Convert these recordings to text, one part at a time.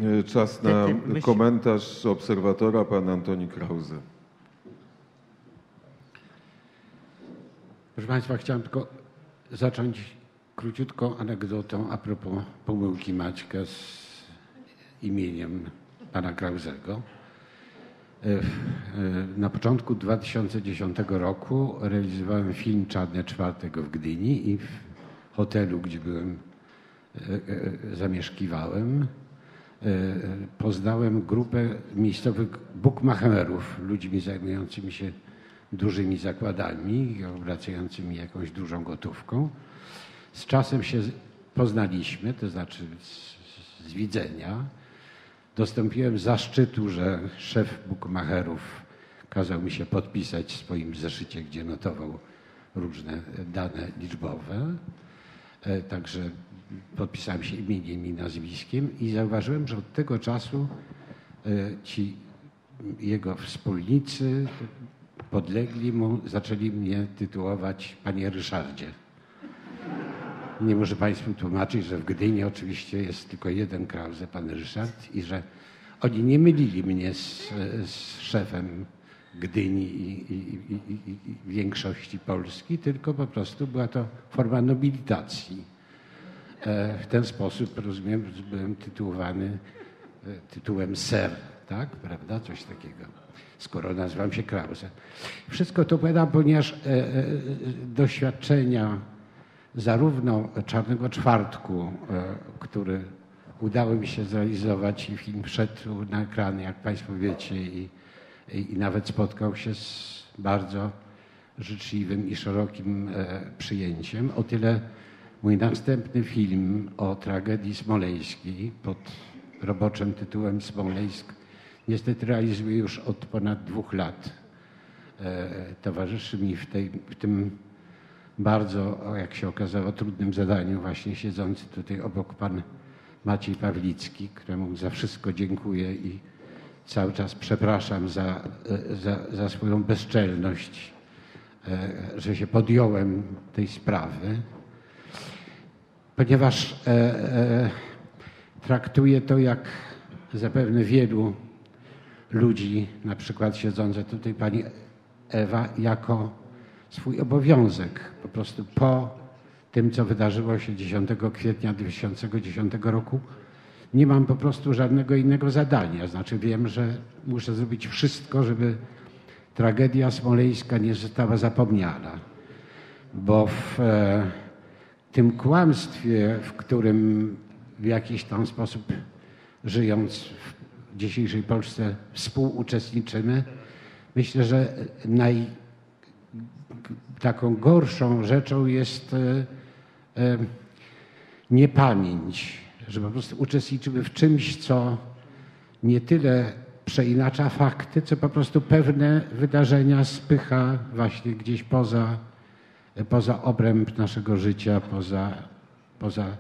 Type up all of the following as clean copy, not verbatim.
Czas na komentarz obserwatora, pan Antoni Krause. Proszę Państwa, chciałem tylko zacząć króciutką anegdotą a propos pomyłki Maćka z imieniem pana Krausego. Na początku 2010 roku realizowałem film Czarny Czwartek w Gdyni i w hotelu, gdzie zamieszkiwałem, poznałem grupę miejscowych bukmacherów, ludźmi zajmującymi się dużymi zakładami, obracającymi jakąś dużą gotówką. Z czasem się poznaliśmy, to znaczy z widzenia. Dostąpiłem zaszczytu, że szef bukmacherów kazał mi się podpisać w swoim zeszycie, gdzie notował różne dane liczbowe. Także podpisałem się imieniem i nazwiskiem i zauważyłem, że od tego czasu ci jego wspólnicy, podlegli mu, zaczęli mnie tytułować panie Ryszardzie. Nie muszę Państwu tłumaczyć, że w Gdyni oczywiście jest tylko jeden Krause, pan Ryszard, i że oni nie mylili mnie z szefem Gdyni i większości Polski, tylko po prostu była to forma nobilitacji. W ten sposób, rozumiem, byłem tytułowany tytułem ser, tak, prawda, coś takiego, skoro nazywam się Krause. Wszystko to opowiadam, ponieważ doświadczenia zarówno Czarnego Czwartku, który udało mi się zrealizować i film wszedł na ekrany, jak Państwo wiecie, i nawet spotkał się z bardzo życzliwym i szerokim przyjęciem. O tyle mój następny film o tragedii smoleńskiej pod roboczym tytułem Smoleńsk niestety realizuję już od ponad 2 lat. Towarzyszy mi w tym bardzo, jak się okazało, trudnym zadaniu właśnie siedzący tutaj obok pan Maciej Pawlicki, któremu za wszystko dziękuję i cały czas przepraszam za swoją bezczelność, że się podjąłem tej sprawy, ponieważ traktuję to, jak zapewne wielu ludzi, na przykład siedząca tutaj pani Ewa, jako swój obowiązek. Po prostu po tym, co wydarzyło się 10 kwietnia 2010 roku, nie mam po prostu żadnego innego zadania. Znaczy wiem, że muszę zrobić wszystko, żeby tragedia smoleńska nie została zapomniana. Bo w tym kłamstwie, w którym w jakiś tam sposób żyjąc w dzisiejszej Polsce współuczestniczymy, myślę, że taką gorszą rzeczą jest niepamięć, że po prostu uczestniczymy w czymś, co nie tyle przeinacza fakty, co po prostu pewne wydarzenia spycha właśnie gdzieś poza obręb naszego życia, poza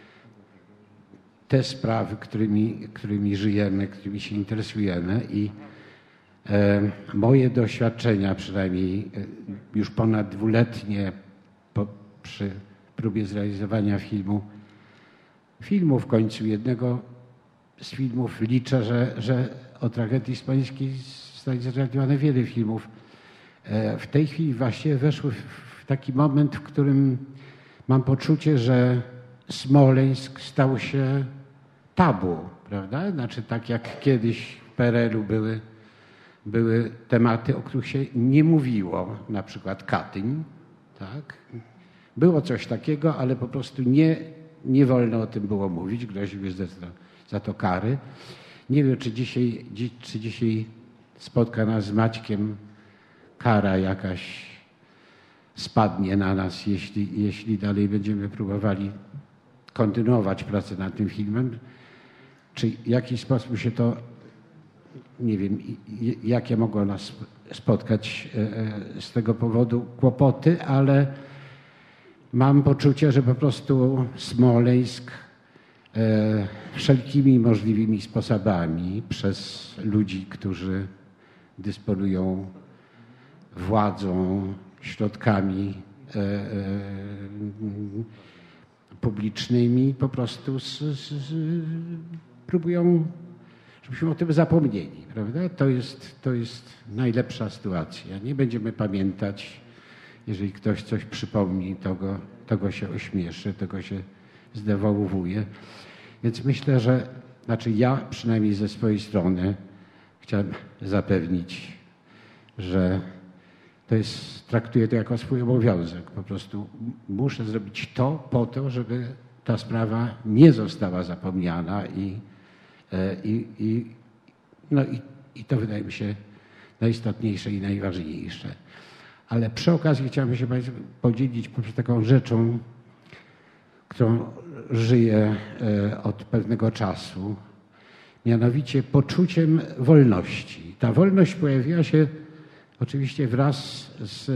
te sprawy, którymi żyjemy, którymi się interesujemy. I moje doświadczenia, przynajmniej już ponad 2-letnie przy próbie zrealizowania filmu w końcu jednego z filmów, liczę, że o tragedii smoleńskiej zostanie zrealizowane wiele filmów. W tej chwili właśnie weszły w taki moment, w którym mam poczucie, że Smoleńsk stał się tabu, prawda? Znaczy tak jak kiedyś w PRL-u były tematy, o których się nie mówiło, na przykład Katyń, tak? Było coś takiego, ale po prostu nie wolno o tym było mówić, groziły za to kary. Nie wiem, czy dzisiaj spotka nas z Maćkiem kara jakaś spadnie na nas, jeśli dalej będziemy próbowali kontynuować pracę nad tym filmem. Czy w jakiś sposób się to, nie wiem, jakie mogło nas spotkać z tego powodu kłopoty, ale mam poczucie, że po prostu Smoleńsk wszelkimi możliwymi sposobami przez ludzi, którzy dysponują władzą, środkami publicznymi, po prostu próbują, żebyśmy o tym zapomnieli, prawda? To jest najlepsza sytuacja. Nie będziemy pamiętać, jeżeli ktoś coś przypomni, to go się ośmieszy, to go się zdewaluuje. Więc myślę, że, znaczy ja przynajmniej ze swojej strony chciałem zapewnić, że traktuję to jako swój obowiązek. Po prostu muszę zrobić to po to, żeby ta sprawa nie została zapomniana i to wydaje mi się najistotniejsze i najważniejsze. Ale przy okazji chciałbym się Państwu podzielić taką rzeczą, którą żyję od pewnego czasu, mianowicie poczuciem wolności. Ta wolność pojawiła się oczywiście wraz z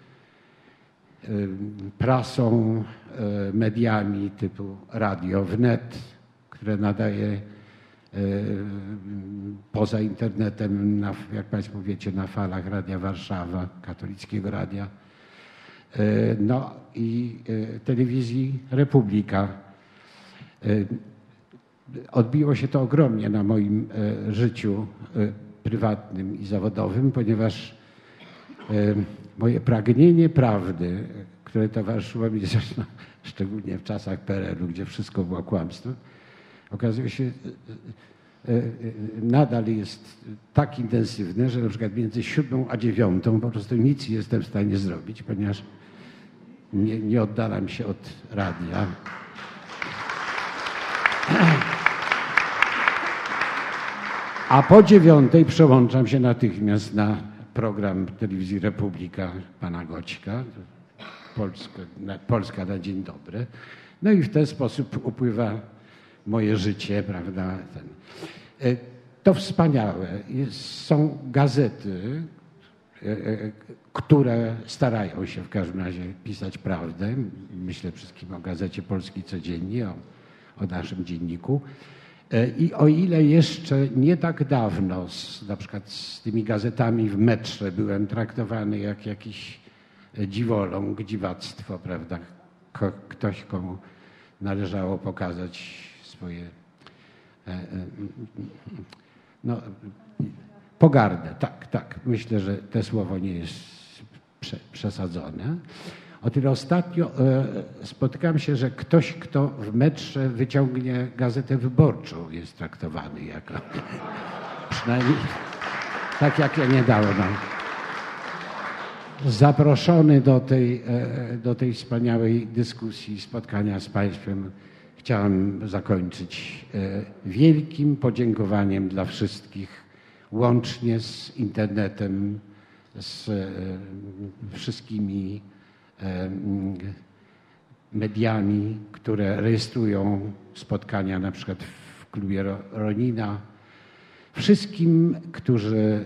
prasą, mediami typu Radio Wnet, które nadaje poza internetem, jak Państwo wiecie, na falach Radia Warszawa, katolickiego radia, no i telewizji Republika. Odbiło się to ogromnie na moim życiu prywatnym i zawodowym, ponieważ moje pragnienie prawdy, które towarzyszyło mi zresztą szczególnie w czasach PRL-u, gdzie wszystko było kłamstwem, okazuje się nadal jest tak intensywne, że na przykład między 7 a 9 po prostu nic nie jestem w stanie zrobić, ponieważ nie oddalam się od radia. A po 9 przełączam się natychmiast na program telewizji Republika pana Goćka, Polska na dzień dobry. No i w ten sposób upływa moje życie, prawda? To wspaniałe. Są gazety, które starają się w każdym razie pisać prawdę. Myślę wszystkim o Gazecie Polskiej Codziennie, o naszym dzienniku. I o ile jeszcze nie tak dawno, na przykład z tymi gazetami w metrze byłem traktowany jak jakiś dziwoląg, dziwactwo, prawda? Ktoś, komu należało pokazać swoje pogardę. Tak. Myślę, że to słowo nie jest przesadzone. O tyle ostatnio spotykam się, że ktoś, kto w metrze wyciągnie Gazetę Wyborczą, jest traktowany jako, przynajmniej tak jak ja niedawno, zaproszony do tej wspaniałej dyskusji, spotkania z Państwem. Chciałem zakończyć wielkim podziękowaniem dla wszystkich, łącznie z internetem, z wszystkimi mediami, które rejestrują spotkania na przykład w klubie Ronina. Wszystkim, którzy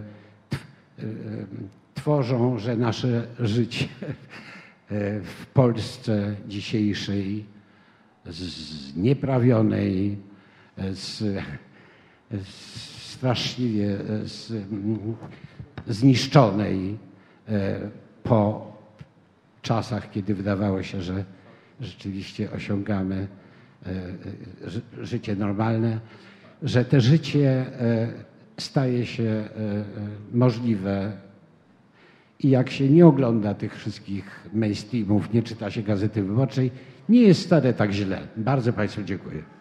tworzą, że nasze życie w Polsce dzisiejszej, znieprawionej, straszliwie zniszczonej po czasach, kiedy wydawało się, że rzeczywiście osiągamy życie normalne, że to życie staje się możliwe i jak się nie ogląda tych wszystkich mainstreamów, nie czyta się Gazety Wyborczej, nie jest wcale tak źle. Bardzo Państwu dziękuję.